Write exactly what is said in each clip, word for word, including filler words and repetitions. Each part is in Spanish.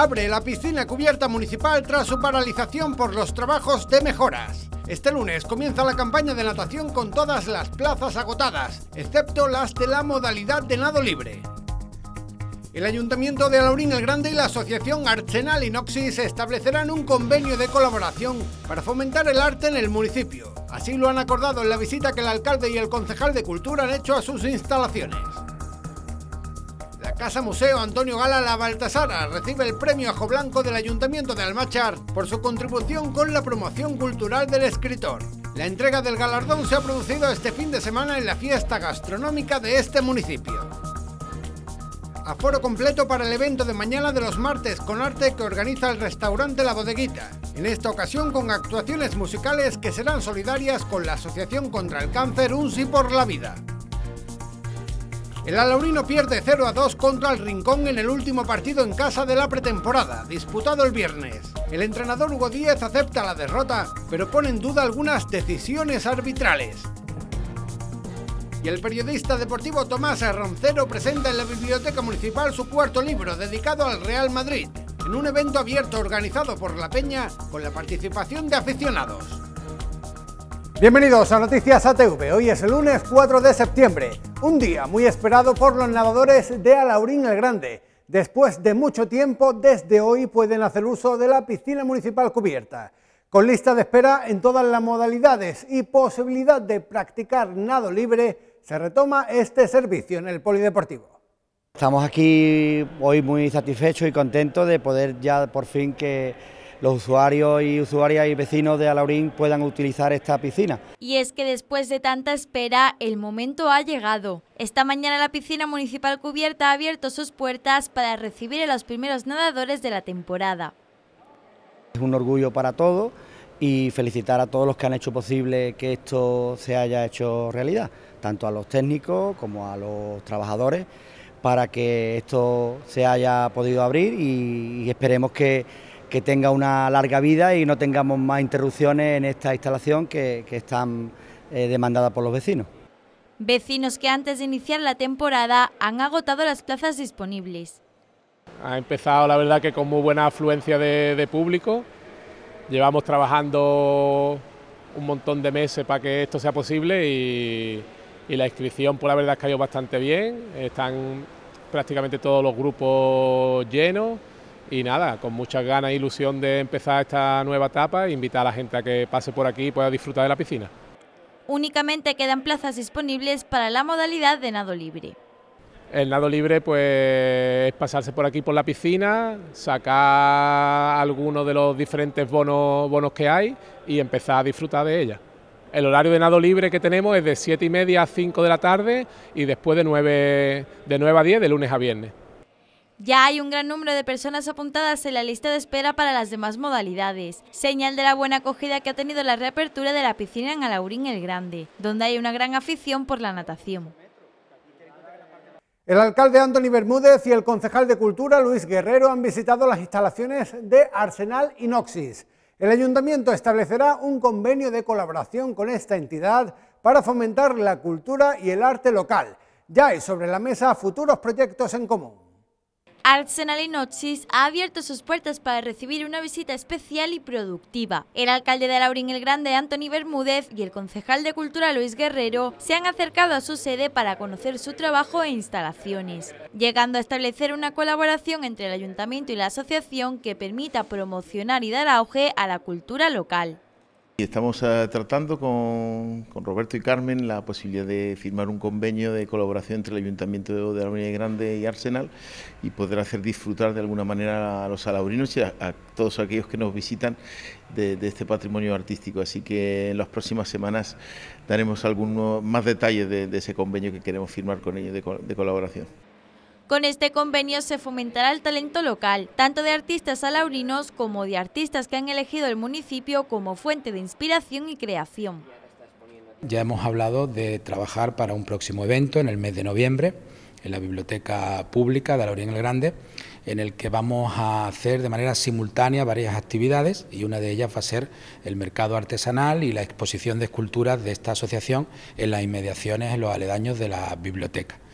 abre la piscina cubierta municipal tras su paralización por los trabajos de mejoras. Este lunes comienza la campaña de natación con todas las plazas agotadas, excepto las de la modalidad de nado libre. El Ayuntamiento de Alaurín el Grande y la asociación Arsenal Inoxis establecerán un convenio de colaboración para fomentar el arte en el municipio. Así lo han acordado en la visita que el alcalde y el concejal de Cultura han hecho a sus instalaciones. La Casa Museo Antonio Gala La Baltasara recibe el premio Ajo Blanco del Ayuntamiento de Almachar por su contribución con la promoción cultural del escritor. La entrega del galardón se ha producido este fin de semana en la fiesta gastronómica de este municipio. Aforo completo para el evento de mañana de los martes con arte que organiza el restaurante La Bodeguita. En esta ocasión con actuaciones musicales que serán solidarias con la Asociación contra el Cáncer Un Sí por la Vida. El alaurino pierde cero a dos contra el Rincón en el último partido en casa de la pretemporada, disputado el viernes. El entrenador Hugo Díez acepta la derrota, pero pone en duda algunas decisiones arbitrales. Y el periodista deportivo Tomás Roncero presenta en la Biblioteca Municipal su cuarto libro dedicado al Real Madrid, en un evento abierto organizado por La Peña con la participación de aficionados. Bienvenidos a Noticias A T V. Hoy es el lunes cuatro de septiembre, un día muy esperado por los nadadores de Alaurín el Grande. Después de mucho tiempo, desde hoy pueden hacer uso de la piscina municipal cubierta, con lista de espera en todas las modalidades y posibilidad de practicar nado libre. Se retoma este servicio en el polideportivo. Estamos aquí hoy muy satisfechos y contentos de poder ya por fin que los usuarios y usuarias y vecinos de Alaurín puedan utilizar esta piscina. Y es que después de tanta espera, el momento ha llegado. Esta mañana la piscina municipal cubierta ha abierto sus puertas para recibir a los primeros nadadores de la temporada. Es un orgullo para todos y felicitar a todos los que han hecho posible que esto se haya hecho realidad, tanto a los técnicos como a los trabajadores, para que esto se haya podido abrir y, y esperemos que, que tenga una larga vida y no tengamos más interrupciones en esta instalación que, que están eh, demandadas por los vecinos. Vecinos que antes de iniciar la temporada han agotado las plazas disponibles. Ha empezado la verdad que con muy buena afluencia de, de público. Llevamos trabajando un montón de meses para que esto sea posible y, y la inscripción pues la verdad es que ha ido bastante bien. Están prácticamente todos los grupos llenos y nada, con muchas ganas e ilusión de empezar esta nueva etapa e invitar a la gente a que pase por aquí y pueda disfrutar de la piscina. Únicamente quedan plazas disponibles para la modalidad de nado libre. El nado libre pues es pasarse por aquí por la piscina, sacar algunos de los diferentes bonos, bonos que hay y empezar a disfrutar de ella. El horario de nado libre que tenemos es de siete y media a cinco de la tarde y después de nueve, de nueve a diez de lunes a viernes. Ya hay un gran número de personas apuntadas en la lista de espera para las demás modalidades, señal de la buena acogida que ha tenido la reapertura de la piscina en Alaurín el Grande, donde hay una gran afición por la natación. El alcalde Antoni Bermúdez y el concejal de Cultura Luis Guerrero han visitado las instalaciones de Arsenal Inoxis. El ayuntamiento establecerá un convenio de colaboración con esta entidad para fomentar la cultura y el arte local. Ya hay sobre la mesa futuros proyectos en común. Arsenal Inoxis ha abierto sus puertas para recibir una visita especial y productiva. El alcalde de Alaurín el Grande, Antoni Bermúdez, y el concejal de Cultura, Luis Guerrero, se han acercado a su sede para conocer su trabajo e instalaciones, llegando a establecer una colaboración entre el ayuntamiento y la asociación que permita promocionar y dar auge a la cultura local. Estamos uh, tratando con, con Roberto y Carmen la posibilidad de firmar un convenio de colaboración entre el Ayuntamiento de Alaurín el Grande y Arsenal y poder hacer disfrutar de alguna manera a los alaurinos y a, a todos aquellos que nos visitan de, de este patrimonio artístico. Así que en las próximas semanas daremos algunos más detalles de, de ese convenio que queremos firmar con ellos de, de colaboración. Con este convenio se fomentará el talento local, tanto de artistas alaurinos como de artistas que han elegido el municipio como fuente de inspiración y creación. Ya hemos hablado de trabajar para un próximo evento en el mes de noviembre en la Biblioteca Pública de Alaurín el Grande, en el que vamos a hacer de manera simultánea varias actividades y una de ellas va a ser el mercado artesanal y la exposición de esculturas de esta asociación en las inmediaciones, en los aledaños de la biblioteca.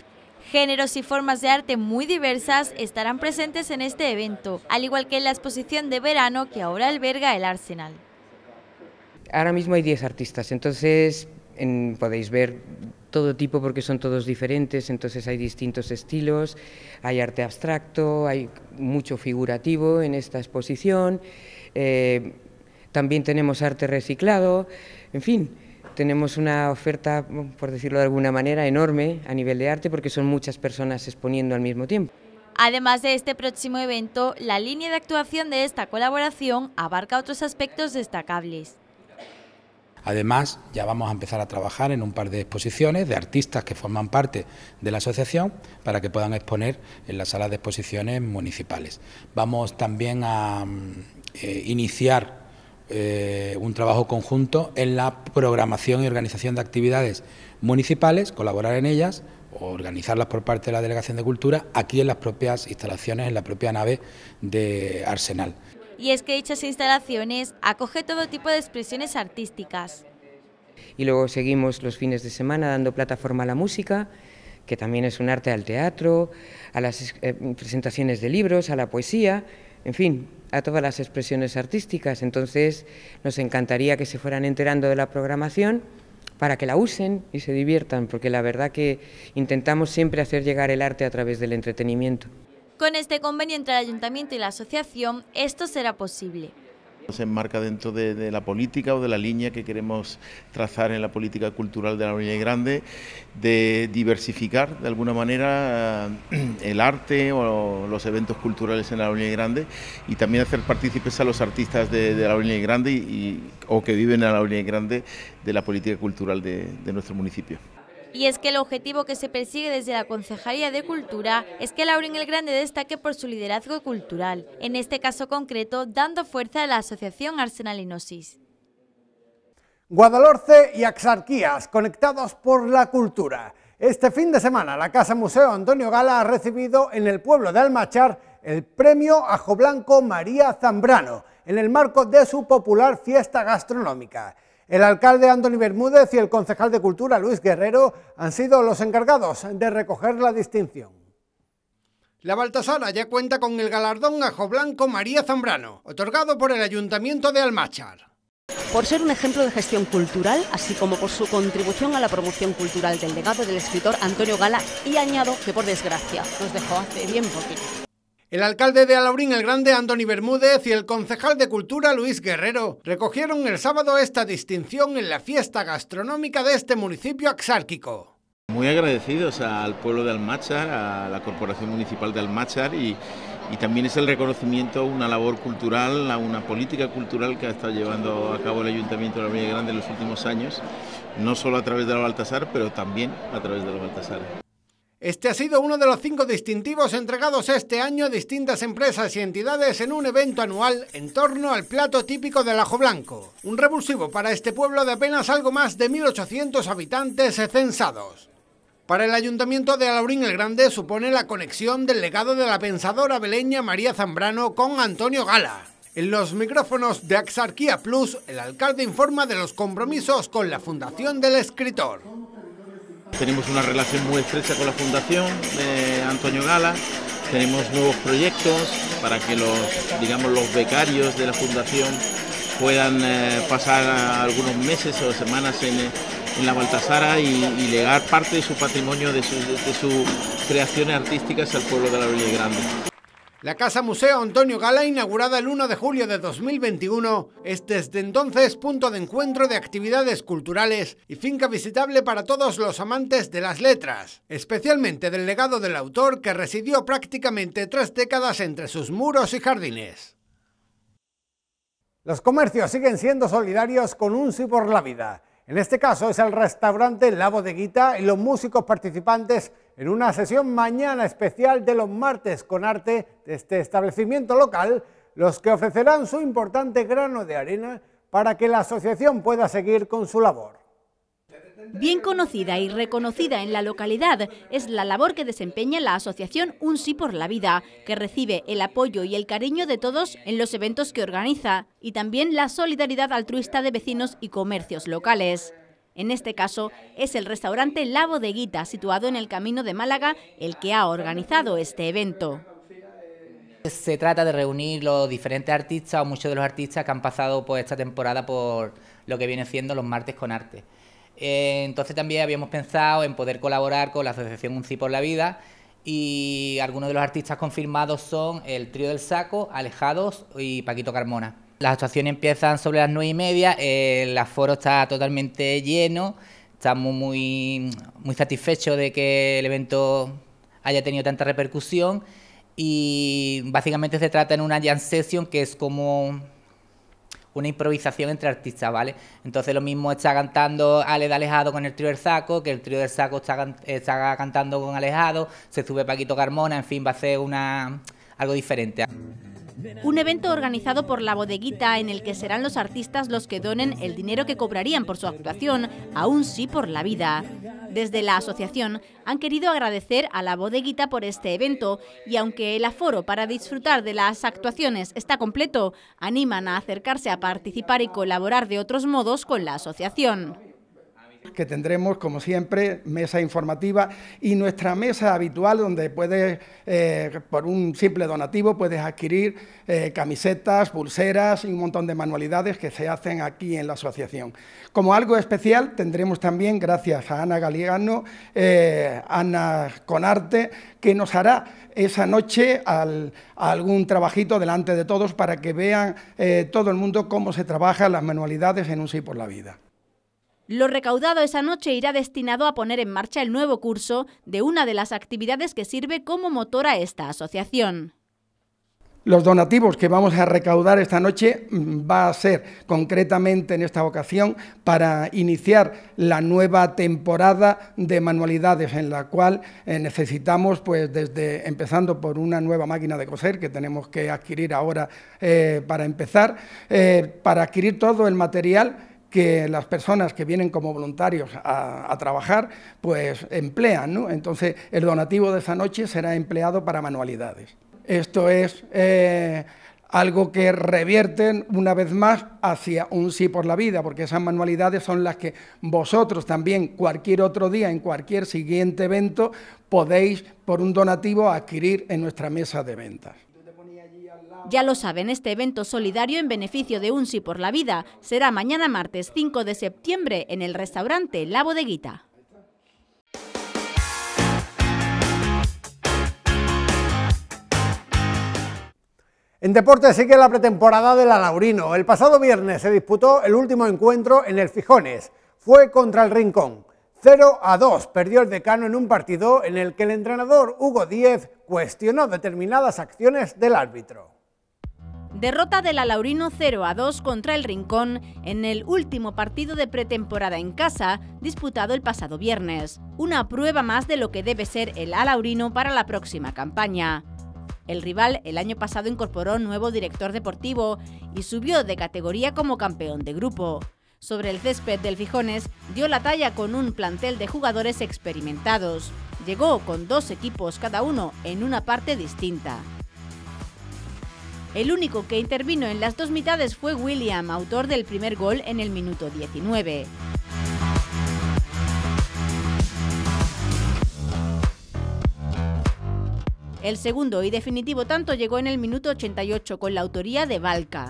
Géneros y formas de arte muy diversas estarán presentes en este evento, al igual que en la exposición de verano que ahora alberga el Arsenal. Ahora mismo hay diez artistas, entonces en, podéis ver todo tipo porque son todos diferentes, entonces hay distintos estilos, hay arte abstracto, hay mucho figurativo en esta exposición, eh, también tenemos arte reciclado, en fin. Tenemos una oferta, por decirlo de alguna manera, enorme a nivel de arte porque son muchas personas exponiendo al mismo tiempo. Además de este próximo evento, la línea de actuación de esta colaboración abarca otros aspectos destacables. Además, ya vamos a empezar a trabajar en un par de exposiciones de artistas que forman parte de la asociación para que puedan exponer en las salas de exposiciones municipales. Vamos también a eh, iniciar Eh, un trabajo conjunto en la programación y organización de actividades municipales, colaborar en ellas o organizarlas por parte de la Delegación de Cultura aquí en las propias instalaciones, en la propia nave de Arsenal. Y es que dichas instalaciones acoge todo tipo de expresiones artísticas. Y luego seguimos los fines de semana dando plataforma a la música, que también es un arte, al teatro, a las eh, presentaciones de libros, a la poesía, en fin, a todas las expresiones artísticas. Entonces nos encantaría que se fueran enterando de la programación para que la usen y se diviertan, porque la verdad que intentamos siempre hacer llegar el arte a través del entretenimiento. Con este convenio entre el Ayuntamiento y la asociación, esto será posible. Se enmarca dentro de, de la política o de la línea que queremos trazar en la política cultural de la Laurina y Grande, de diversificar de alguna manera el arte o los eventos culturales en la Laurina y Grande y también hacer partícipes a los artistas de, de la Laurina y Grande y, y, o que viven en la Laurina y Grande de la política cultural de, de nuestro municipio. Y es que el objetivo que se persigue desde la Concejalía de Cultura es que Laurín el Grande destaque por su liderazgo cultural, en este caso concreto dando fuerza a la Asociación Arsenal Inosis. Guadalhorce y Axarquías, conectados por la cultura. Este fin de semana la Casa Museo Antonio Gala ha recibido en el pueblo de Almachar el premio Ajo Blanco María Zambrano, en el marco de su popular fiesta gastronómica. El alcalde Antoni Bermúdez y el concejal de Cultura Luis Guerrero han sido los encargados de recoger la distinción. La Baltasara ya cuenta con el galardón Ajo Blanco María Zambrano, otorgado por el Ayuntamiento de Almachar. Por ser un ejemplo de gestión cultural, así como por su contribución a la promoción cultural del legado del escritor Antonio Gala, y añado que por desgracia nos dejó hace bien poquito. El alcalde de Alaurín el Grande, Antoni Bermúdez, y el concejal de Cultura, Luis Guerrero, recogieron el sábado esta distinción en la fiesta gastronómica de este municipio axárquico. Muy agradecidos al pueblo de Almachar, a la Corporación Municipal de Almachar y, y también es el reconocimiento a una labor cultural, a una política cultural que ha estado llevando a cabo el Ayuntamiento de Alaurín el Grande en los últimos años, no solo a través de la Baltasar, pero también a través de la Baltasar. Este ha sido uno de los cinco distintivos entregados este año a distintas empresas y entidades en un evento anual en torno al plato típico del ajo blanco, un revulsivo para este pueblo de apenas algo más de mil ochocientos habitantes censados. Para el Ayuntamiento de Alaurín el Grande supone la conexión del legado de la pensadora beleña María Zambrano con Antonio Gala. En los micrófonos de Axarquía Plus, el alcalde informa de los compromisos con la Fundación del Escritor. Tenemos una relación muy estrecha con la Fundación de Antonio Gala, tenemos nuevos proyectos para que los, digamos, los becarios de la Fundación puedan eh, pasar algunos meses o semanas en, en la Baltasara y, y legar parte de su patrimonio, de, su, de sus creaciones artísticas al pueblo de Alaurín el Grande. La Casa Museo Antonio Gala, inaugurada el uno de julio de dos mil veintiuno, es desde entonces punto de encuentro de actividades culturales y finca visitable para todos los amantes de las letras, especialmente del legado del autor que residió prácticamente tres décadas entre sus muros y jardines. Los comercios siguen siendo solidarios con un sí por la vida. En este caso es el restaurante La Bodeguita y los músicos participantes en una sesión mañana especial de los martes con arte de este establecimiento local, los que ofrecerán su importante grano de arena para que la asociación pueda seguir con su labor. Bien conocida y reconocida en la localidad es la labor que desempeña la asociación Un Sí por la Vida, que recibe el apoyo y el cariño de todos en los eventos que organiza y también la solidaridad altruista de vecinos y comercios locales. En este caso, es el restaurante La Bodeguita, situado en el Camino de Málaga, el que ha organizado este evento. Se trata de reunir los diferentes artistas o muchos de los artistas que han pasado pues, esta temporada por lo que viene siendo los martes con arte. Eh, entonces también habíamos pensado en poder colaborar con la asociación Un Sí por la Vida y algunos de los artistas confirmados son el Trío del Saco, Alejados y Paquito Carmona. Las actuaciones empiezan sobre las nueve y media, el aforo está totalmente lleno, estamos muy, muy satisfechos de que el evento haya tenido tanta repercusión. Y básicamente se trata en una jam session que es como una improvisación entre artistas, ¿vale? Entonces lo mismo está cantando Ale de Alejado con el Trío del Saco, que el Trío del Saco está, está cantando con Alejado, se sube Paquito Carmona, en fin, va a ser una, algo diferente. Un evento organizado por La Bodeguita en el que serán los artistas los que donen el dinero que cobrarían por su actuación a Un Sí por la Vida. Desde la asociación han querido agradecer a La Bodeguita por este evento y aunque el aforo para disfrutar de las actuaciones está completo, animan a acercarse a participar y colaborar de otros modos con la asociación. Que tendremos, como siempre, mesa informativa y nuestra mesa habitual donde puedes, eh, por un simple donativo, puedes adquirir eh, camisetas, pulseras y un montón de manualidades que se hacen aquí en la asociación. Como algo especial tendremos también, gracias a Ana Galiano, eh, Ana Conarte, que nos hará esa noche al, algún trabajito delante de todos para que vean eh, todo el mundo cómo se trabajan las manualidades en Un Sí por la Vida. Lo recaudado esa noche irá destinado a poner en marcha el nuevo curso de una de las actividades que sirve como motor a esta asociación. Los donativos que vamos a recaudar esta noche va a ser concretamente en esta ocasión para iniciar la nueva temporada de manualidades en la cual eh, necesitamos, pues desde empezando por una nueva máquina de coser que tenemos que adquirir ahora eh, para empezar, eh, para adquirir todo el material que las personas que vienen como voluntarios a, a trabajar, pues emplean, ¿no? Entonces, el donativo de esa noche será empleado para manualidades. Esto es eh, algo que revierten una vez más hacia Un Sí por la Vida, porque esas manualidades son las que vosotros también, cualquier otro día, en cualquier siguiente evento, podéis, por un donativo, adquirir en nuestra mesa de ventas. Ya lo saben, este evento solidario en beneficio de Un Sí por la Vida será mañana martes cinco de septiembre en el restaurante La Bodeguita. En deporte sigue la pretemporada del Alaurino. El pasado viernes se disputó el último encuentro en el Fijones. Fue contra el Rincón. cero a dos perdió el Decano en un partido en el que el entrenador Hugo Díez cuestionó determinadas acciones del árbitro. Derrota del Alaurino cero a dos contra el Rincón en el último partido de pretemporada en casa disputado el pasado viernes. Una prueba más de lo que debe ser el Alaurino para la próxima campaña. El rival el año pasado incorporó nuevo director deportivo y subió de categoría como campeón de grupo. Sobre el césped del Fijones dio la talla con un plantel de jugadores experimentados. Llegó con dos equipos cada uno en una parte distinta. El único que intervino en las dos mitades fue William, autor del primer gol en el minuto diecinueve. El segundo y definitivo tanto llegó en el minuto ochenta y ocho con la autoría de Valca.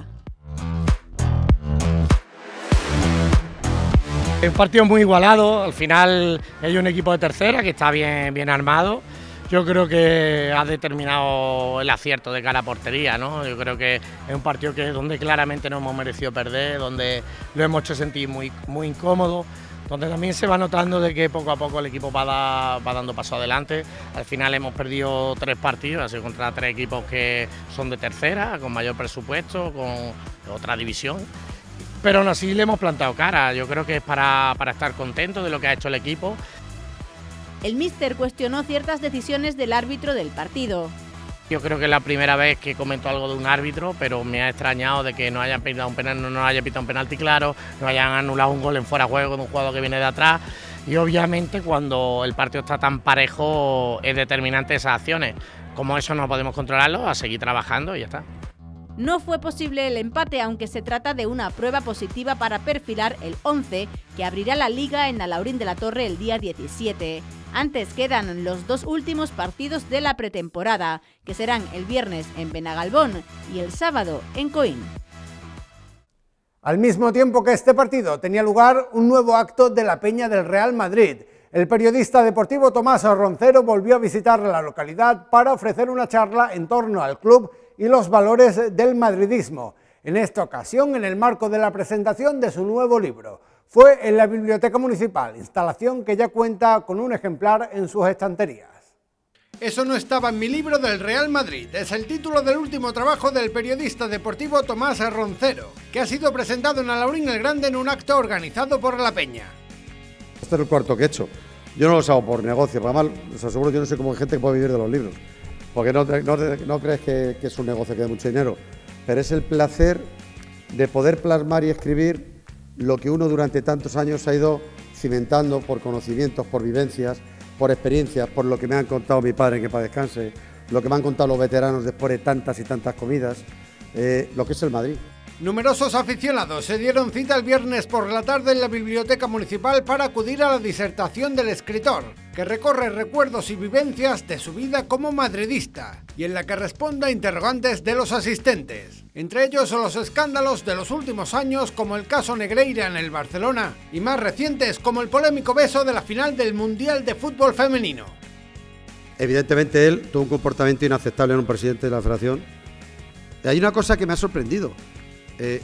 Es un partido muy igualado, al final hay un equipo de tercera que está bien, bien armado. Yo creo que ha determinado el acierto de cara a portería, ¿no? Yo creo que es un partido que donde claramente no hemos merecido perder, donde lo hemos hecho sentir muy, muy incómodo, donde también se va notando de que poco a poco el equipo va, da, va dando paso adelante. Al final hemos perdido tres partidos, ha sido contra tres equipos que son de tercera, con mayor presupuesto, con otra división. Pero aún así le hemos plantado cara, yo creo que es para, para estar contentos de lo que ha hecho el equipo. El míster cuestionó ciertas decisiones del árbitro del partido. Yo creo que es la primera vez que comento algo de un árbitro, pero me ha extrañado de que no hayan pitado un penal, no nos haya pitado un penalti claro, no hayan anulado un gol en fuera de juego de un jugador que viene de atrás. Y obviamente cuando el partido está tan parejo es determinante esas acciones. Como eso no podemos controlarlo, a seguir trabajando y ya está. No fue posible el empate, aunque se trata de una prueba positiva para perfilar el once que abrirá la Liga en Alaurín de la Torre el día diecisiete. Antes quedan los dos últimos partidos de la pretemporada, que serán el viernes en Benagalbón y el sábado en Coín. Al mismo tiempo que este partido tenía lugar un nuevo acto de la Peña del Real Madrid. El periodista deportivo Tomás Roncero volvió a visitar la localidad para ofrecer una charla en torno al club y los valores del madridismo. En esta ocasión, en el marco de la presentación de su nuevo libro. Fue en la Biblioteca Municipal, instalación que ya cuenta con un ejemplar en sus estanterías. Eso no estaba en mi libro del Real Madrid, es el título del último trabajo del periodista deportivo Tomás Roncero, que ha sido presentado en Alaurín el Grande en un acto organizado por la Peña. Este es el cuarto que he hecho. Yo no los hago por negocio, para mal, os aseguro, yo no sé cómo hay gente que puede vivir de los libros, porque no, no, no crees que, que es un negocio que dé mucho dinero, pero es el placer de poder plasmar y escribir lo que uno durante tantos años ha ido cimentando por conocimientos, por vivencias, por experiencias, por lo que me han contado mi padre, en que para descanse, lo que me han contado los veteranos después de tantas y tantas comidas, eh, lo que es el Madrid. Numerosos aficionados se dieron cita el viernes por la tarde en la Biblioteca Municipal para acudir a la disertación del escritor, que recorre recuerdos y vivencias de su vida como madridista, y en la que responde a interrogantes de los asistentes. Entre ellos los escándalos de los últimos años, como el caso Negreira en el Barcelona, y más recientes como el polémico beso de la final del Mundial de Fútbol Femenino. Evidentemente él tuvo un comportamiento inaceptable en un presidente de la Federación. Y hay una cosa que me ha sorprendido. Eh,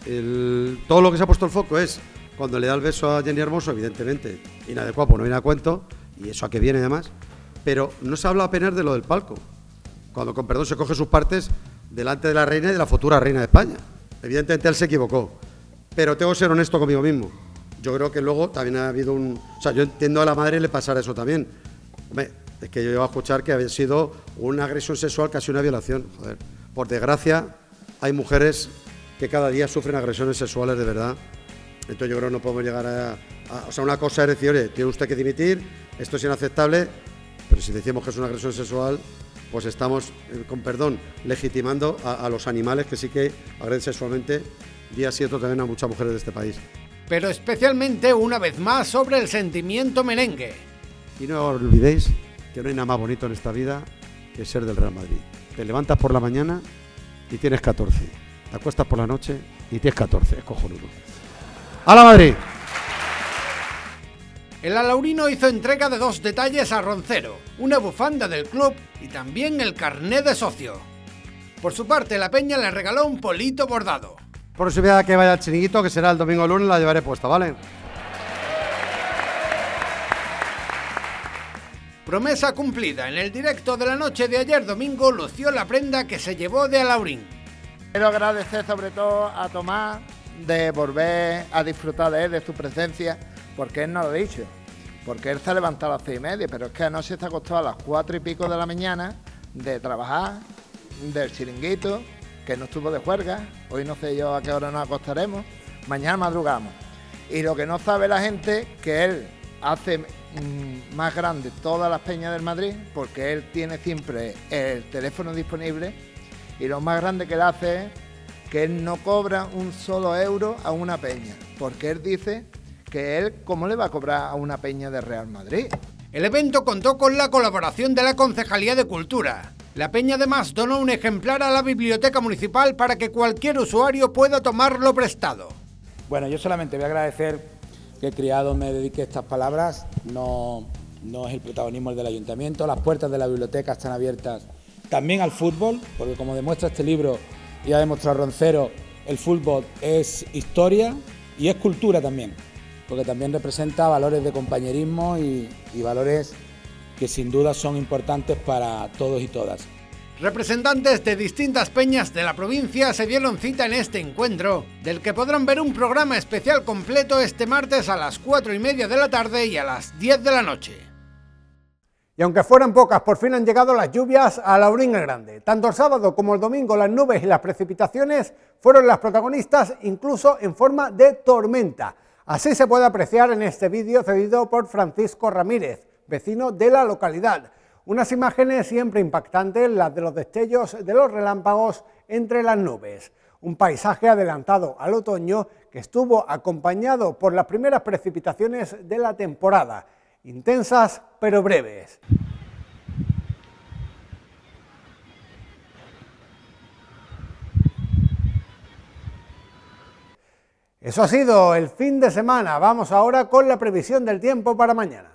el, todo lo que se ha puesto el foco es cuando le da el beso a Jenny Hermoso, evidentemente inadecuado, no viene a cuento, y eso a qué viene además, pero no se habla apenas de lo del palco, cuando con perdón se coge sus partes delante de la reina y de la futura reina de España. Evidentemente él se equivocó, pero tengo que ser honesto conmigo mismo. Yo creo que luego también ha habido un... O sea, yo entiendo a la madre le pasara eso también. Hombre, es que yo iba a escuchar que había sido una agresión sexual, casi una violación. Joder, por desgracia hay mujeres que cada día sufren agresiones sexuales de verdad. Entonces yo creo que no podemos llegar a, a... O sea, una cosa es decir, oye, tiene usted que dimitir, esto es inaceptable, pero si decimos que es una agresión sexual, pues estamos, eh, con perdón, legitimando a, a los animales que sí que agreden sexualmente día sí otro también a muchas mujeres de este país. Pero especialmente, una vez más, sobre el sentimiento merengue. Y no olvidéis que no hay nada más bonito en esta vida que ser del Real Madrid. Te levantas por la mañana y tienes catorce. Te acuestas por la noche y tienes catorce, es cojonudo. ¡A la Madrid! El alaurino hizo entrega de dos detalles a Roncero, una bufanda del club y también el carné de socio. Por su parte, la Peña le regaló un polito bordado. Por si vea que vaya al chiringuito, que será el domingo o lunes, la llevaré puesta, ¿vale? Promesa cumplida. En el directo de la noche de ayer domingo lució la prenda que se llevó de Alaurín. Quiero agradecer sobre todo a Tomás de volver a disfrutar de él, de su presencia, porque él no lo ha dicho, porque él se ha levantado a las seis y media, pero es que anoche se acostó a las cuatro y pico de la mañana de trabajar, del chiringuito, que no estuvo de juerga, hoy no sé yo a qué hora nos acostaremos, mañana madrugamos. Y lo que no sabe la gente, que él hace mmm, más grande todas las peñas del Madrid, porque él tiene siempre el teléfono disponible. Y lo más grande que él hace es que él no cobra un solo euro a una peña, porque él dice que él, ¿cómo le va a cobrar a una peña de Real Madrid? El evento contó con la colaboración de la Concejalía de Cultura. La peña además donó un ejemplar a la Biblioteca Municipal para que cualquier usuario pueda tomarlo prestado. Bueno, yo solamente voy a agradecer que el criado me dedique estas palabras, no, no es el protagonismo del ayuntamiento, las puertas de la biblioteca están abiertas también al fútbol, porque como demuestra este libro y ha demostrado Roncero, el fútbol es historia y es cultura también, porque también representa valores de compañerismo y, y valores que sin duda son importantes para todos y todas. Representantes de distintas peñas de la provincia se dieron cita en este encuentro, del que podrán ver un programa especial completo este martes a las cuatro y media de la tarde y a las diez de la noche. Y aunque fueran pocas, por fin han llegado las lluvias a Alaurín el Grande. Tanto el sábado como el domingo las nubes y las precipitaciones fueron las protagonistas, incluso en forma de tormenta. Así se puede apreciar en este vídeo cedido por Francisco Ramírez, vecino de la localidad. Unas imágenes siempre impactantes, las de los destellos de los relámpagos entre las nubes. Un paisaje adelantado al otoño que estuvo acompañado por las primeras precipitaciones de la temporada, intensas pero breves. Eso ha sido el fin de semana. Vamos ahora con la previsión del tiempo para mañana.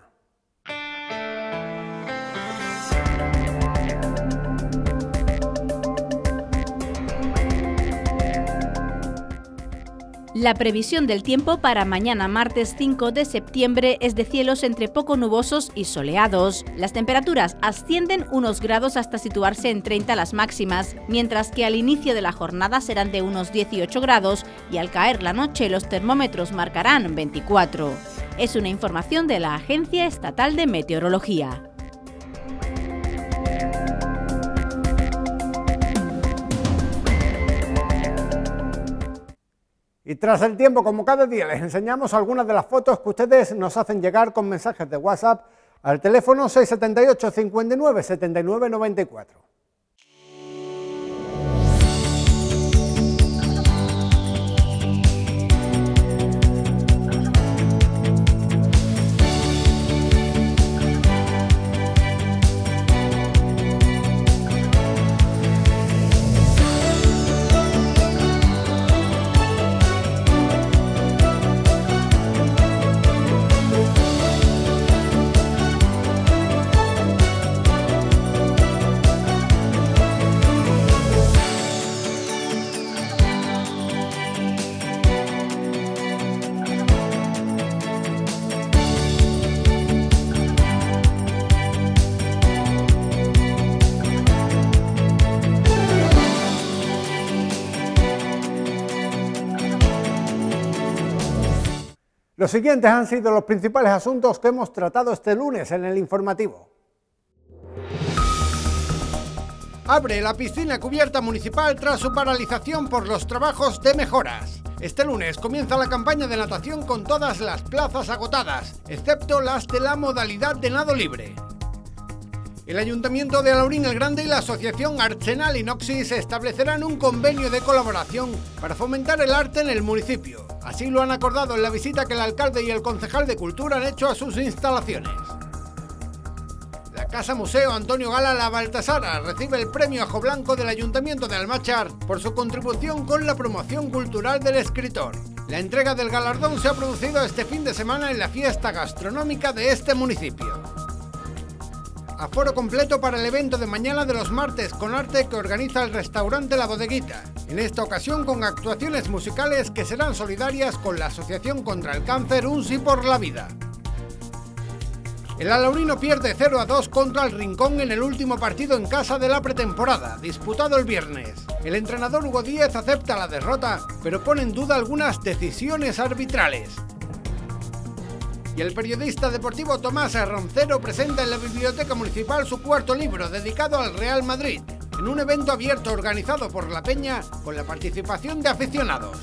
La previsión del tiempo para mañana martes cinco de septiembre es de cielos entre poco nubosos y soleados. Las temperaturas ascienden unos grados hasta situarse en treinta las máximas, mientras que al inicio de la jornada serán de unos dieciocho grados y al caer la noche los termómetros marcarán veinticuatro. Es una información de la Agencia Estatal de Meteorología. Y tras el tiempo, como cada día, les enseñamos algunas de las fotos que ustedes nos hacen llegar con mensajes de WhatsApp al teléfono seis siete ocho, cinco nueve, siete nueve nueve cuatro. Los siguientes han sido los principales asuntos que hemos tratado este lunes en el informativo. Abre la piscina cubierta municipal tras su paralización por los trabajos de mejoras. Este lunes comienza la campaña de natación con todas las plazas agotadas, excepto las de la modalidad de nado libre. El Ayuntamiento de Alaurín el Grande y la Asociación Arsenal Inoxis establecerán un convenio de colaboración para fomentar el arte en el municipio. Así lo han acordado en la visita que el alcalde y el concejal de Cultura han hecho a sus instalaciones. La Casa Museo Antonio Gala La Baltasara recibe el premio Ajo Blanco del Ayuntamiento de Almáchar por su contribución con la promoción cultural del escritor. La entrega del galardón se ha producido este fin de semana en la fiesta gastronómica de este municipio. Aforo completo para el evento de mañana de los martes con arte que organiza el restaurante La Bodeguita. En esta ocasión con actuaciones musicales que serán solidarias con la Asociación contra el Cáncer Un Sí por la Vida. El alaurino pierde cero a dos contra el Rincón en el último partido en casa de la pretemporada, disputado el viernes. El entrenador Hugo Díez acepta la derrota, pero pone en duda algunas decisiones arbitrales. Y el periodista deportivo Tomás Roncero presenta en la Biblioteca Municipal su cuarto libro dedicado al Real Madrid, en un evento abierto organizado por La Peña con la participación de aficionados.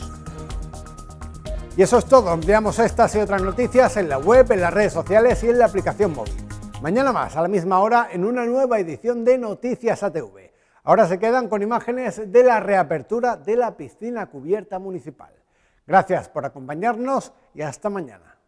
Y eso es todo, ampliamos estas y otras noticias en la web, en las redes sociales y en la aplicación móvil. Mañana más, a la misma hora, en una nueva edición de Noticias A T V. Ahora se quedan con imágenes de la reapertura de la piscina cubierta municipal. Gracias por acompañarnos y hasta mañana.